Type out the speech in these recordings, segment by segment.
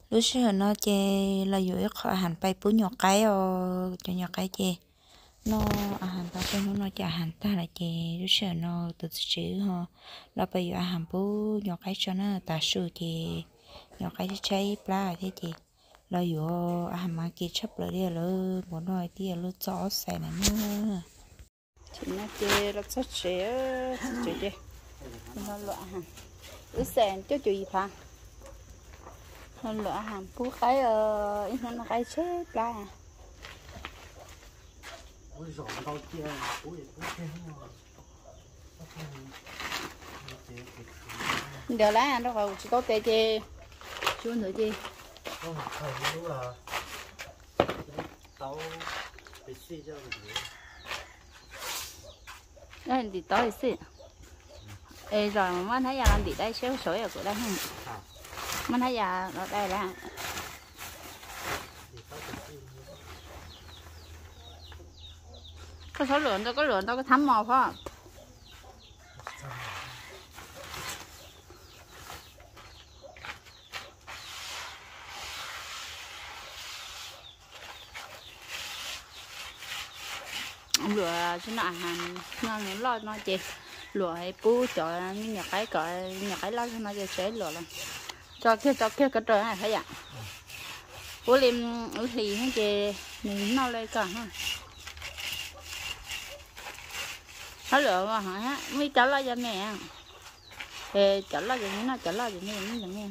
lúc xưa nó chê là dụ khó hành bay bún nhỏ cái cho nhỏ cái chê nó hành ta bên nó chả hành ta là chê lúc xưa nó tự chữ ho là bây giờ hành bún nhỏ cái cho nó ta sưu chê nhỏ cái cháy pla thế chê là dụ hành mà kia chấp lại đi là muốn nói đi là chó xài nữa thì nó chê nó rất sẽ chê nó loại hàng ứ sen cho chú gì phá nó loại hàng phú cái nó cái chết ra giờ lá nó còn chỉ có tê chê chú nữa chi đây thì tới xí ê rồi mà mình thấy giờ làm gì đây xéo sỏi ở của đây không mình thấy giờ ở đây là có số lượng tôi có thắm màu phải không lửa cho nó hàng nó lo nó chị lửa hay bú cho nhà cái lo cho nó sẽ lửa là cho kia cái trời này thấy ạ bố liêm thì hết chị mình nó lên cả ha nó lửa mà hả mới trả lại cho mẹ thì trả lại cho nó trả lại cho mẹ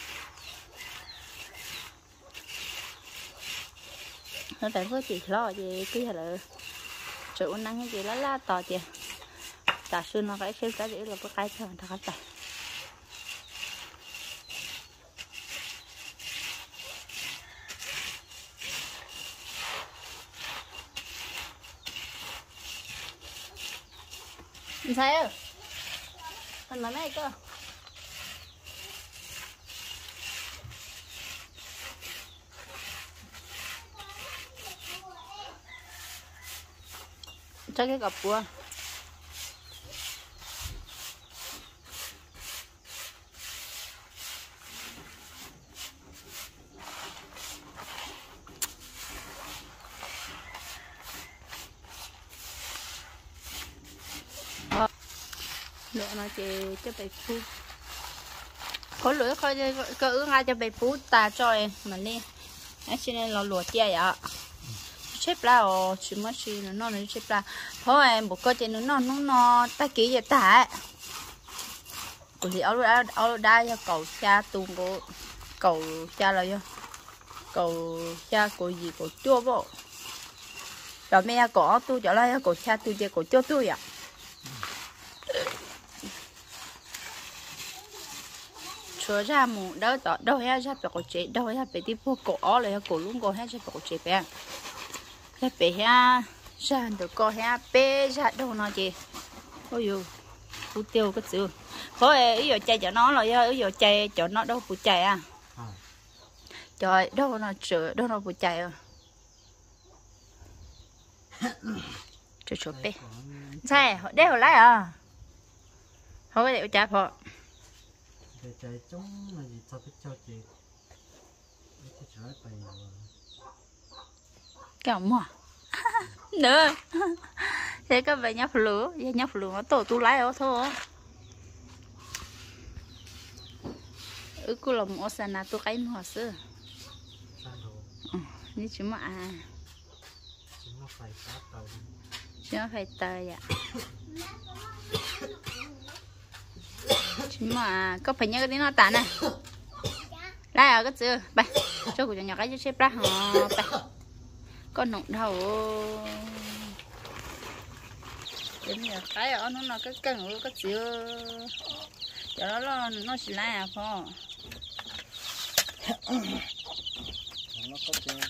nó tại có chị lo gì cứ là sự năng gì lá to chị ta xưa nó cái xưa cái là có cái thôi ta cái sao anh làm mấy cơ cho cái cặp cua lựa nó chỉ cho bầy phú khối lưỡi khơi cơ ương ai cho bầy phú ta cho em mà đi cho nên là lụa chia vậy xếp la chỉ mất xí nó xếp la thôi em một cơ trên nó ta kỹ vậy ta của thì ở đây cầu cha tuôn của cầu cha là vô cầu cha của gì của chua bộ rồi mẹ có tu trở lại của cha tu chơi của chua tu vậy chúa ra mù đâu hết ra phải có chế đâu hết phải đi mua cổ lại cổ luôn cổ hết ra phải có chế bé hết bé ha ra được có hết bé ra đâu nó chị ôi dù phụ tiêu cái gì thôi ý giờ chạy cho nó rồi ý giờ chạy cho nó đâu phụ chạy à trời đâu nó chữa đâu nó phụ chạy à chữa bé sai đây hồi lại à không có để chạy họ chạy trống là gì sao biết cho chị cái trái bày kiểu mà nữa thế các bạn nhóc lửa nó tổ tu lái ở thôi cứ làm ở sân nào tôi cái mua sữa như chúng mà chúng phải tơi ạ chúng mà có phải nhớ cái tiếng nó tàn này đây ở cái chưa bay cho của nhỏ cái xếp ra họ bay con nụng đầu đến giờ cái ở nó là cái cần cái chưa cho nó chỉ là à phò nó có chơi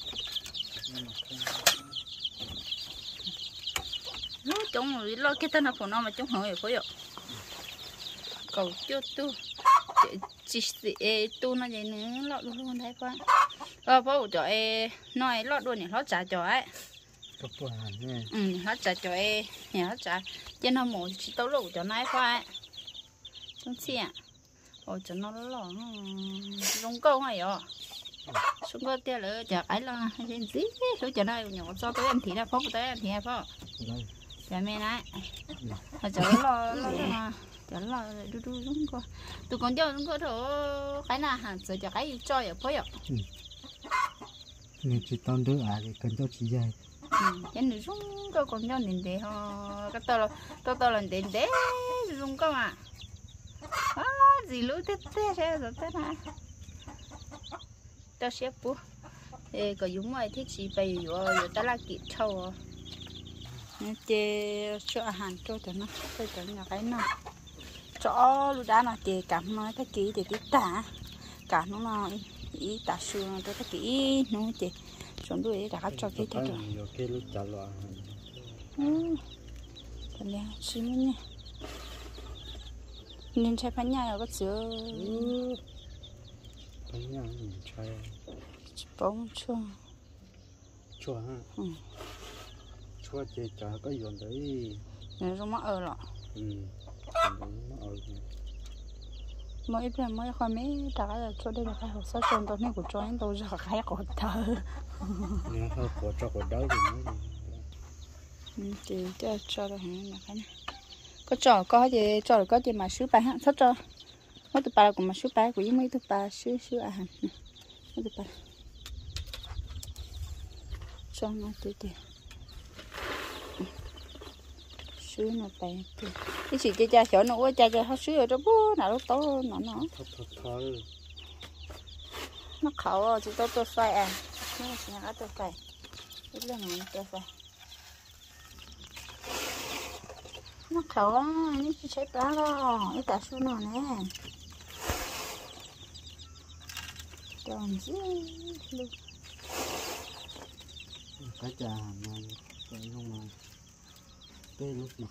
nó chống rồi lo cái tên là phò nó mà chống hỏi phò vậy cầu chưa tu chỉ tu nó vậy nữa lọt luôn thấy quá phò cho nói lọt luôn này lọt trả cho ấy có bữa hẳn nha lọt trả cho nhà lọt trả trên nó mổ chỉ tao lụt cho nãy qua không xí à ôi cho nó lọt rong câu này vậy xuống có tia lửa chả cái lo hay gì số chả này nhỏ cho tới em thì là phó tới em thì là phó chả mẹ này chả lo chả lo đu đu đúng co tụi con cho đúng co thôi cái nào hàng giờ chả cái cho ở phó ạ nên chỉ tao đứa thì cần cho chị dài cái nữ đúng co con cho nên để họ cái tao là đến đấy đúng co mà gì lũ tết thế rồi tết này tao xếp bố có dùng ngoài thiết gì bày rồi ta là kỹ thâu chè cho hàng cho nó nhà cái nào cho lúa đá nó chè cảm nó cái kỹ thì cái cả nó ý tả xưa nó cái kỹ nó chè chuẩn đuổi đã cho cái thế rồi cái lúc trả loa còn nè xin nhé nên trái phán nhà có sữa phán nhà mình trái bông chua chua ha chua chị chả có dùng đấy này nó mắc ở lọ mỗi lần mỗi khoai mấy trả cái cho đây là cái hồ sơ tròn tao này của cho anh tao ra cái của tao nó hơi của cho của đỡ thì cho được hàng là cái này có trò có gì mà sứ bài hả thất cho mấy tụi bà cũng mà sứ bài của mấy tụi bà sứ à hả mấy tụi bà cho nó tụi sứ nó bài cái gì cha chở nó cha họ sứ ở đó bố nào nó nó khẩu chỉ tôi phải à nó là tôi phải cái là tôi phải nó khẩu á nó chỉ xếp lá đó cái cả số nào nè còn gì luôn cái trà mà cái không mà cái lúc gì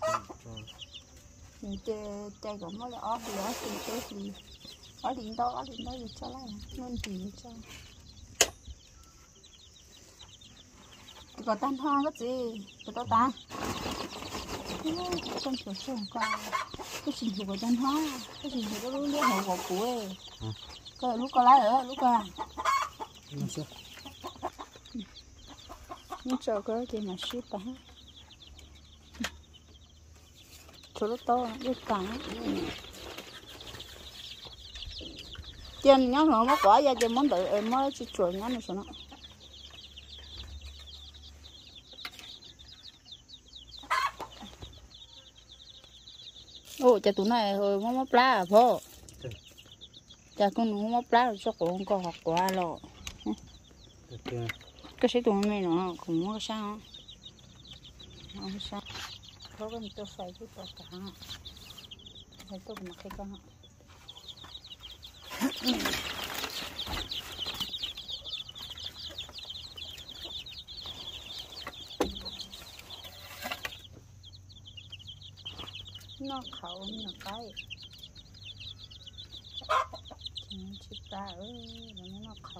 cho chơi cũng mới ở thì ở thì cái gì ở điện đó thì cho lại nên gì cho có tan hoa cái gì có tan con chuột không con cái gì của tan hoa cái gì của nó lấy hậu của cụ cái lúc có lá nữa lúc à nó cho cái gì mà ship à chỗ nó to nó cẳng trên nhá nó mất quả ra trên món đợi em mới chỉ chuột nhá này sao nó ô cha tụi này hồi mắm lá à phô cha con mắm lá rồi cho con học quả rồi cái gì tụi mình nó cũng có sao không sao có cái tôi phải cái tất cả phải tôi mặc cái con nó khẩu nó cái chỉ ta nó khẩu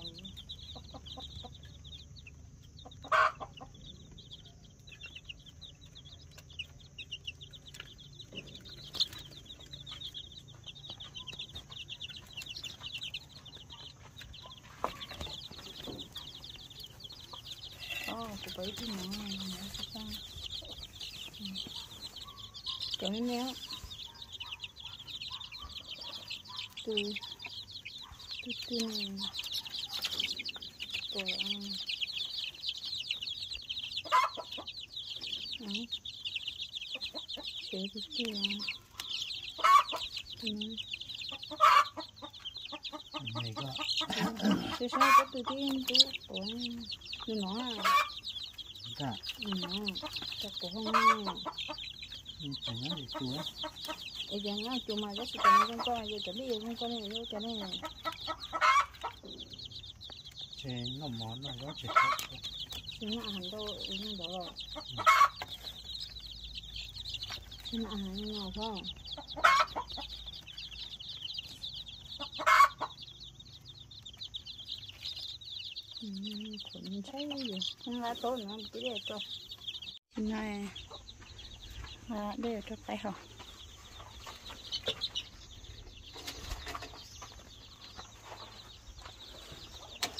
của bấy thì nó sao cái méo từ này rồi chế cái kia này có chứ sao có từ tiên từ từ nó à cả chắc cũng không chẳng nói gì chúa bây giờ nó chùa mà rất là con giờ chuẩn bị con này vô cái này chế nó món nó rất là tốt nó ăn đâu nó đó nó ăn nào không cũng thấy gì không lá tối nữa chỉ để cho này để cho tay họ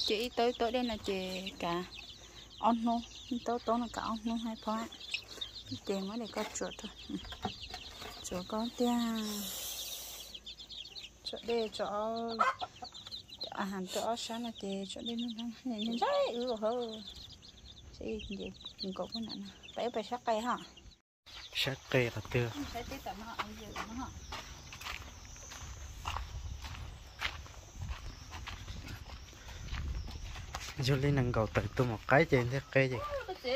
chị tới đây là chị cả on nô tối là cả on nô hay phá chị mới để có chuột thôi chuột có tia chuột đây chỗ hàng chỗ sáng là chị chỗ đây nó nhìn thấy rồi hơ chị gì mình có cái này nè phải sắc cây hả sắc cây là tiêu phải tí tận họ ăn gì nó hả cho lên năng cầu tự tôi một cái trên thế cây gì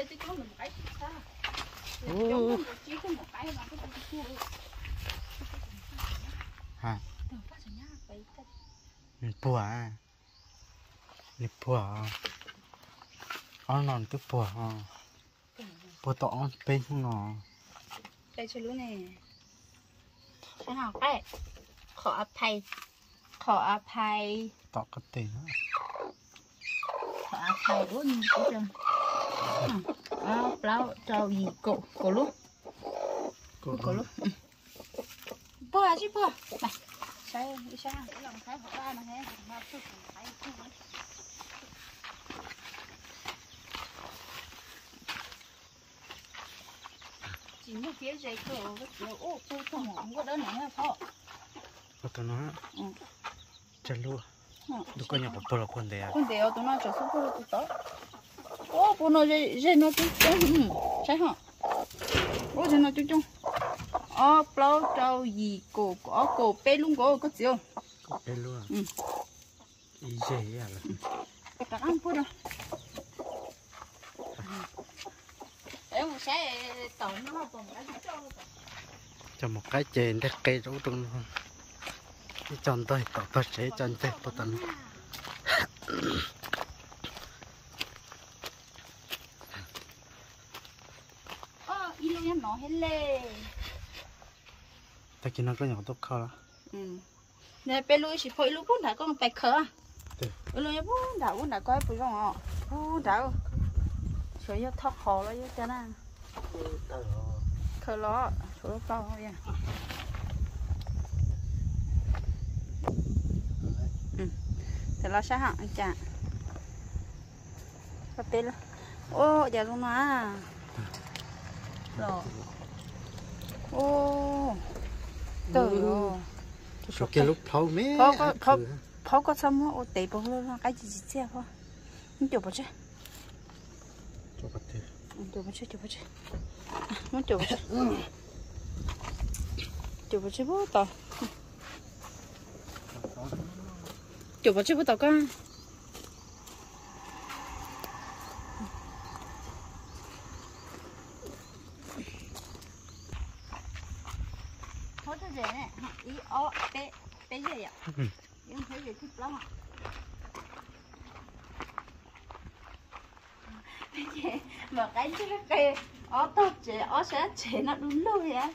hả bùa nè bùa ăn non cái bùa bùa tỏ bên không nọ đây cho lú này sao hả cáiขออภัย tỏ cái tiền đó ขออภัยอุ้ยกูจังเปล่าเจ้าหญิงโกลุโกลุพ่อชิพ่อไปใช่ใช่ลองใช้ของบ้านมาให้มาพูดใช้พูดไหมchỉ một phía dây cờ cái kiểu ô tôi không không có đơn nàyพ่อ có tụi nó chân luôn tôi có nhập vào con đẻ con đẻ tụi nó cho số của tụi tớ ô bố nó dây nó chút chungใช่hả ô dây nó chút chung bao trâu gì cổ bé luôn có chịu có bé luôn ý gì à là các anh phụ đâu em sẽ tàu nó còn cái cho một cái trên đất cây rú tung cái tròn tôi tỏ tôi sẽ tròn tôi bắt tận ilu nó hết lê ta chỉ nó có nhỏ tốt khó đó nè bé lui chỉ phải ilu bún đã con tay khờ ilu nhá bún đã coi bún rồi bún đã rồi nhá thóc khó rồi nhá na khờ lo số cao vậy thì lo sao hả anh chàng có tên là ô giờ luôn mà rồi ô từ số kia lúc phao mé phao có xong không ô tệ bao nhiêu cái gì xe không muốn chụp bao chứ chụp bao chứ muốn chụp bao chứ bố tao chụp bao chứ bố tao con thôi thế này ý bé gì ạ em thấy gì thích lắm ạ mà cái chứ cái tốt chế sẽ chế nó đúng luôn vậy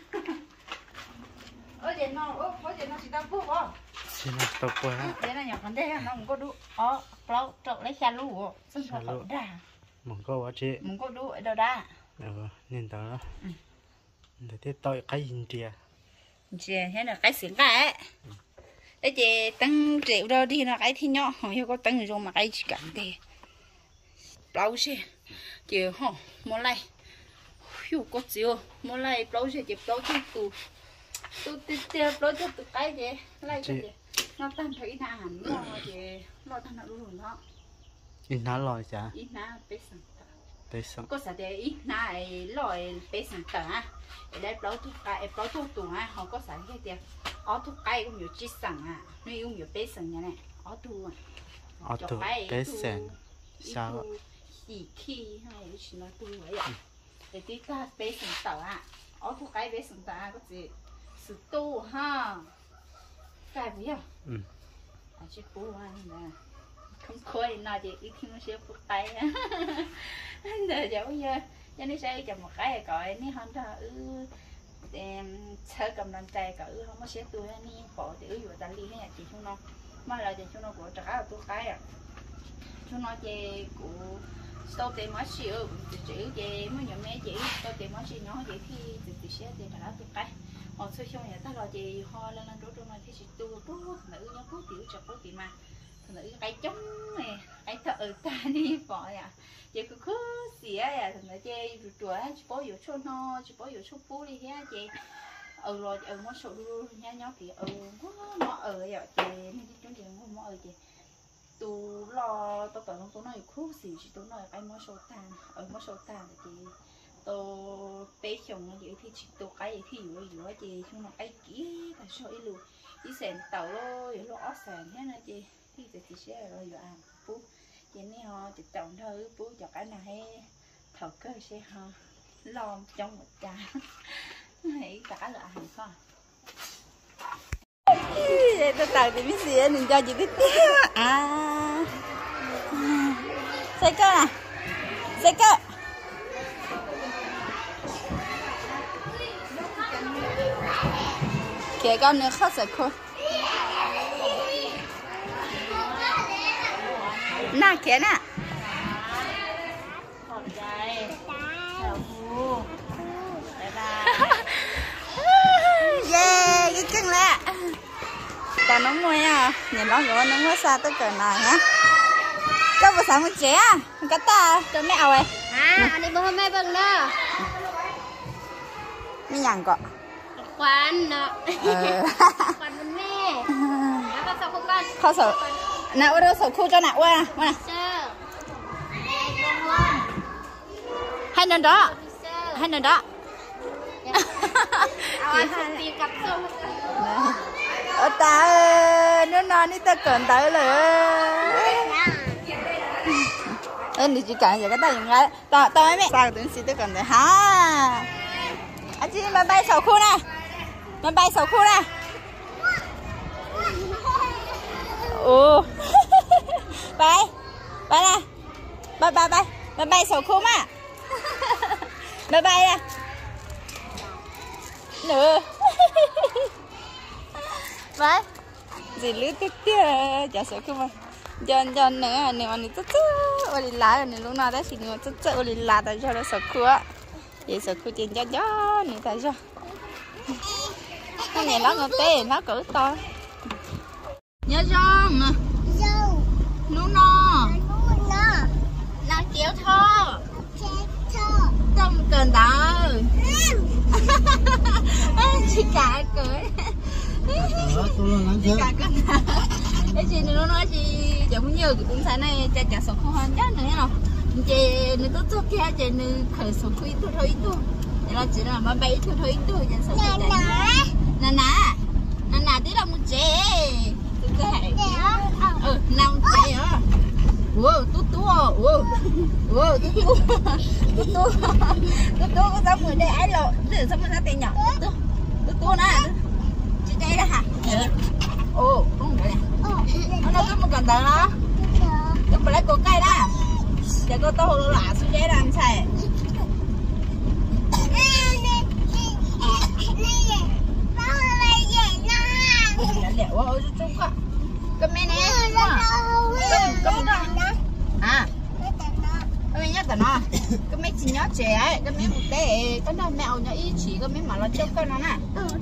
chế nó chỉ tao bút không chỉ nó tao quá chế nó nhỏ con đây nó không có đủ bao trộn lấy xa lú xong rồi khỏi ra mong có quá chị mong có đủ ở đâu ra nên tao đó để tiếp tôi cái gì chị chị thế là cái xỉn cái đấy chị tăng triệu đâu đi là cái thì nhỏ không hiểu có tăng rồi mà cái chỉ cảm thì bao xe chị hả mua lại hiểu có chiều mua lại bao xe chị bao cho tôi tiêu bao cho tụi cái gì lại cho chị nó tan thấy na hẳn nó chị lo tan nào luôn đó ít ná lòi chả ít na bé sẵn có sao để ít này lòi bé sẵn tả để đây bao thuốc tùng á họ có sao cái tiền ở thuốc cây cũng nhiều chi sẵn à nuôi cũng nhiều bé sẵn như này ở tu ở tu bé sẵn sao gì khi hay chỉ nói tu vậy ạ để tí ta bé sẵn tả à ở thuốc cây bé sẵn tả có gì sự tu ha cái gì à chỉ bố anh nè không khơi nào chị ít khi nó sẽ phụ tay á giờ giống như cho nên sẽ chồng một cái gọi ní hơn đó sơ cầm đòn tay cỡ không có sẽ tôi ní bỏ thì ví dụ ta đi cái nhà chị chúng nó mà là chị chúng nó của trả là tôi cái à chúng nó chị của sau tiền mới xíu chị chị mới nhận mẹ chị sau tiền mới xíu nhỏ vậy thì chị sẽ tiền trả tôi cái họ xưa xong nhà ta rồi chị ho lên chỗ trong này thì chị tôi bố nữ nhớ bố tiểu chặt bố chị mà nữ cái trống này thợ ta đi bỏ à chị cứ cứ xỉa à thằng này chị rồi chỉ bỏ vô số no chỉ bỏ vô số phú đi ha chị rồi nó sổ đu nha nhóc thì nó ở vậy chị nên đi trốn chị không mua ở chị tôi lo tôi tưởng tôi nói khúc gì chị tôi nói anh mua sổ tàn mua sổ tàn chị tôi bé chồng nó vậy thì chị tôi cái thì vừa chị chung là cái kỹ là sổ ít luôn chỉ sèn tàu rồi lo sèn thế này chị thì chị sẽ rồi vừa ăn phú chị này họ chị trồng thôi phú cho cái này thở cơ sẽ họ lo trong một trà hãy cả là hàng kho tôi tặng thì biết gì mình cho chị biết xây cơ à xây cơ kể con nữa khó sợ khô nè kể nè yeah cái cưng lẹ tao nó mua nha nhìn nó rồi nó mua xa tới cỡ này nhá có một sáng một trẻ cái ta tôi mẹ ơi anh đi bơm mấy bưng đó mi nhàng cọ quán đó quán bên mẹ nó sao không con khó sợ nào ở đâu sợ khu cho nào qua nè hai lần đó ở ta nó non đi ta cần tới rồi em đi chỉ cần giờ cái tay dùng cái tao ấy mẹ sao tưởng gì tôi cần tới hả anh chị mà bay sầu khu nè ồ bay nè bay sầu khu mà bay nè nữa vậy gì lứa tiếc chả sợ không mà John nữa nếu mà nó tốt đi lá này lúc nào đấy thì nó tốt đi lá tại sao nó sợ khứa vậy sợ khứa trên gió này tại sao cái này nó ngọt tê nó cỡ to nhớ John nú no nó kéo thô không cần đâu chị cả cười chị cả cười cái chị nó nói chị chẳng muốn nhiều cũng thế này chả sống không hơn chắc nữa nào chị nó tốt tốt kia chị nó khởi sống thôi thôi vậy là chị là mà bay thôi chẳng sống gì nà tí là một trẻ năm trẻ à wow tú có sao người đây ai lộ để sao mà ra tiền nhỏ tú nè chị đây đó hả không phải nó có một cần tờ đó cái phải lấy cô cây đó để cô tô lạ xuống đây làm sao liệu ôi chung quá cái mẹ nè cái mẹ nhắc tao nó cái mẹ chỉ nhớ trẻ ấy cái mẹ một té cái nào mèo nhớ ý chỉ cái mẹ mà nó chốc cái nó nè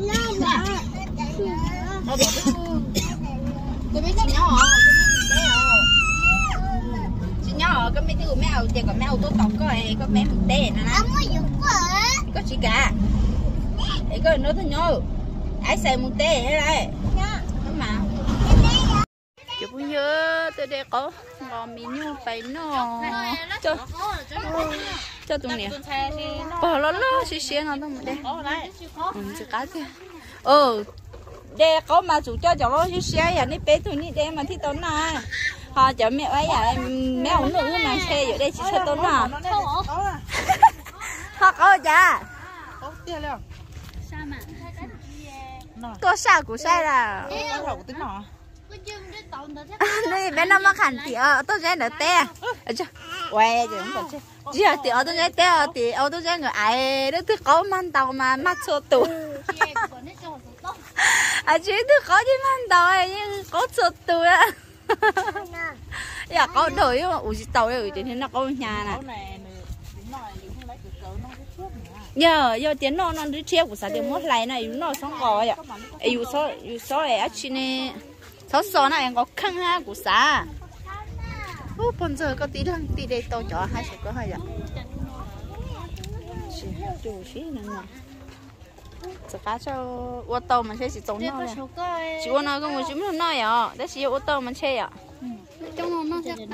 cái mẹ chỉ nhớ chỉ nhớ cái mẹ thứ mèo thì cái mèo tôi tóc cái mẹ một té nè có chỉ cả cái nó thôi nhớ ai xài một té đây mà chị cũng nhớ tới đây có ngon mì nhung phải nó cho tụi nè bỏ nó xí nó thôi đây chỉ cá kia đây có mà chủ cho cháu nó xí vậy ní bé tụi ní đây mà thích tốn này họ chở mẹ ấy à mẹ ông nữ mà xe ở đây chỉ cho tốn nào họ có chả có sao của sai là đây bên nó mắc hẳn thì tôi sẽ đỡ té quay chứ không phải chứ thì tôi sẽ té thì tôi sẽ người ai đó thứ có man tàu mà mắt số tụ chứ thứ có chứ man tàu nhưng có số tụ á có đổi mà ủi tàu rồi thì nó có nhà này giờ tiếng nó đứa chia của sao tiếng mất lại này nó xong rồi ạ yêu số này á chị này số này có khăn ha của sao bố bọn giờ có tí lăng tí đây tao cho hai sẽ có hai dạ chủ sĩ nè nè giờ cá cho ô tô mình sẽ chỉ trồng nó này chỉ ô nó không có chúng nó nói à đấy chỉ ô tô mình chơi à trong nó sẽ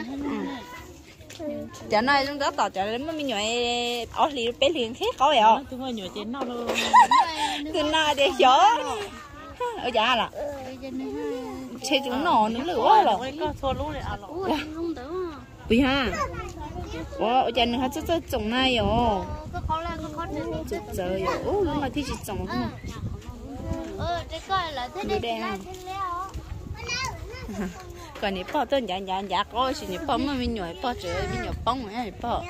giờ này chúng ta tạo cho nên mình nhảy ở liền bé liền thế có vậy à chúng tôi nhồi chén nó luôn từ nào để gió ở nhà là chơi chúng nó nữa lửa rồi có thua luôn này à không được bị ha ở nhà nữa chắc chắc trồng này rồi có khó là có khó trời trời ơi mà thì chỉ trồng thôi cái coi là thế này còn nếu bỏ tôi nhả coi chỉ nếu bỏ mà mình nhảy bỏ trời mình nhảy bông mà nhảy bỏ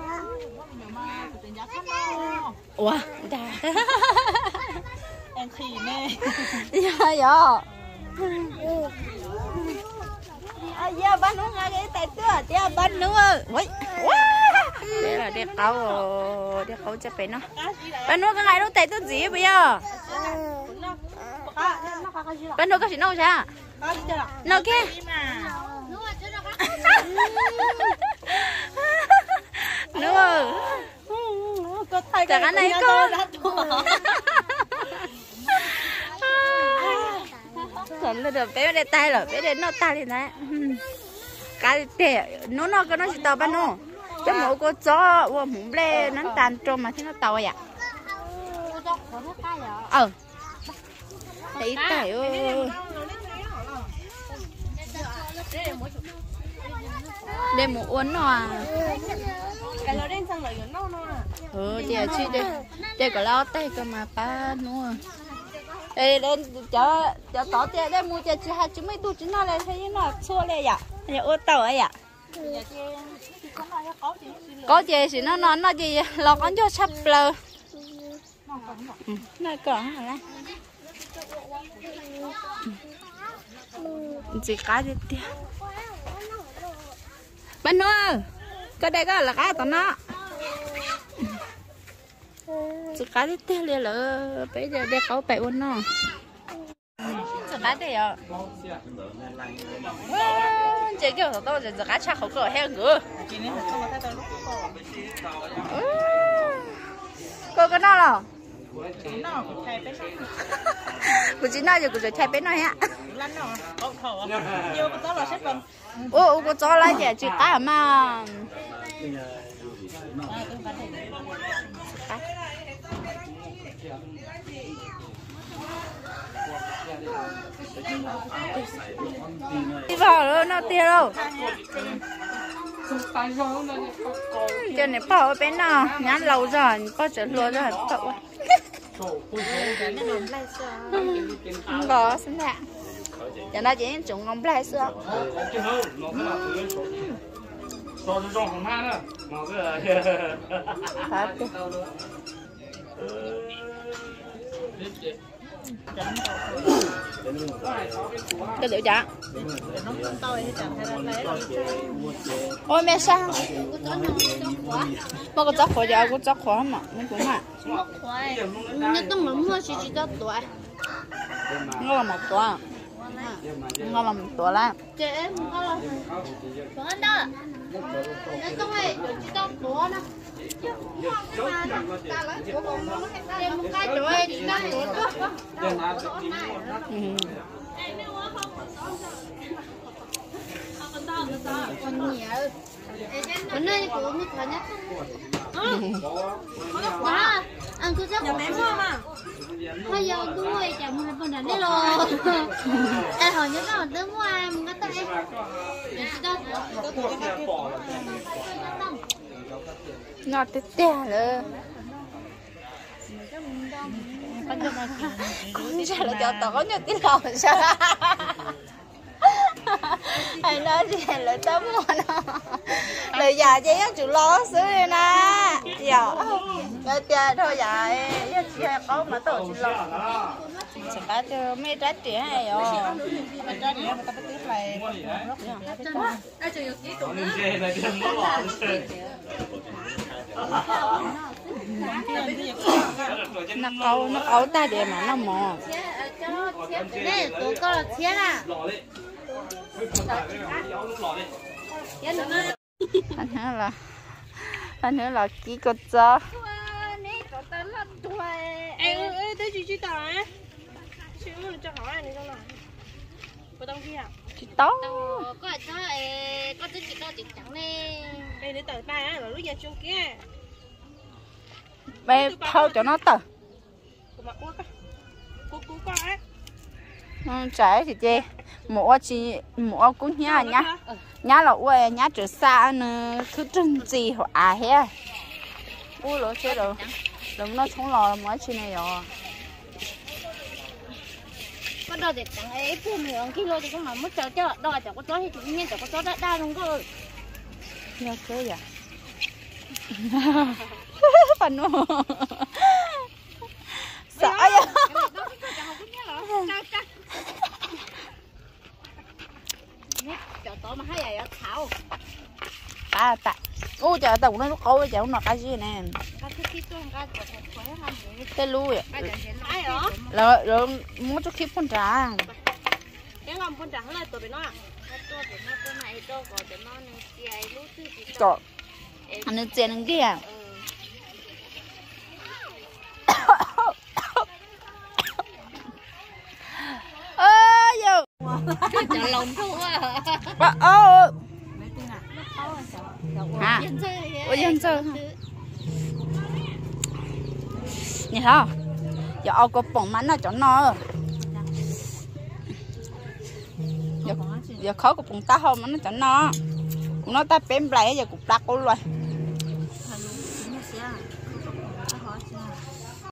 wow đã em thì nè dạ dạ dạ bánh nó ngay cái tay tưa dạ bánh nữa ui đây là đeo câu cho bé nó bánh nó cái ngày đó tay tưa gì bây giờ bánh nó có gì nấu sao nấu kia nữa chẳng ăn này cơ còn là được bé để tay rồi bé để nó tay lên đấy cái để nó cái nó chỉ tàu ban nó cái mẫu cô chó và muốn lên nó tàn trộm mà thì nó tàu vậy thấy tay ơi để một uốn nó à cái nó đen sang lại nó chị chị đây có lao tay cơ mà ba nữa ê lên cho tỏ chị đây mua chị hai chúng mấy tu chúng nó lên thấy nó xua lên vậy nhà ô tàu ấy ạ có chị thì nó gì lo con cho sắp lờ này còn hả này chị cá đi tiếp bên nữa cái đây có là cá tao nó chị cá đi tiếp liền là bây giờ để câu bể uốn nó chị cá đây à chị kêu tao chị cá chắc không có heo ngựa cô cái nào rồi cô chỉ nói rồi cô rồi thay bên này á ô cô cho lại chị cá mà đi vào rồi nó tiêu đâu cho nên bỏ bên nào nhắn lâu rồi bỏ trở lúa rồi bỏ không có xin ạ cho nó chỉ chúng không lại xưa cái liệu chả ôi mẹ sao mà có chóc khổ giờ có chóc khổ mà nó cũng mà nó tung lắm mua chỉ cho tuổi nó là một tuổi nó là một tuổi lá chị em có là có anh đó nó tung này chỉ cho tuổi nè em cái tuổi thì nó tuổi con nhiều bữa nay cũng mất phải nhất đó ăn cứ chắc bây giờ tôi chồng hai phần đấy rồi em hồi nhớ nó tới mua ăn cái tay nó tê tê rồi con chả là cho tao có nhiều tí lòng sao anh nói gì lại tấm mà nó lời già chứ chủ lo xứ đây nè giờ bây giờ thôi vậy chị có mà tôi chỉ lo chỉ cả cho mấy trái trẻ hay rồi mấy trái trẻ mà ta phải tiếp lại nó câu ta để mà nó mò đây tụi con là thiết à anh nữa là ký cột gió. Ê, tới chị tao á. Chị muốn cho hỏi này đâu nào. Có đông kia à? Chị tao. Có tới chị to chị trắng nè. Ê, để tờ ba á, rồi lúc giờ chung kia. Bé thâu cho nó tờ. Cô mặc quá. Cô có á. Trái thì chê. Mua cũng nhá nhá. Nhá là uầy nhá trở xa nữa cứ trưng gì hỏa hết. Ui lỗ chết rồi. Đừng nó xuống lò là mỗi chuyện này rồi. Có đôi thì chẳng ấy phụ miệng kilo thì cũng mà mất chờ cho đòi chẳng có chó thì tự nhiên chẳng có chó đã đa đúng rồi. Nhớ thế vậy. Phần nó. Sợ vậy. Chợ tổ mà hay vậy ở thảo. À tạ. Ôi trời tao nó câu trời nó cái gì nè. Cái lui à. Rồi mua cho kíp con trà. Cái ngon con trắng là tụi nó à. Trời. Anh ấy chèn cái à. Ơ vô. Chợ lồng thua à. Ô. Hả? Ủa dân chơi hả? Nhìn không? Giờ ô có bỏng mắn ở chỗ nó. Giờ khó có bỏng ta không mắn ở chỗ nó. Nó ta bém lại giờ cũng đặt cô luôn.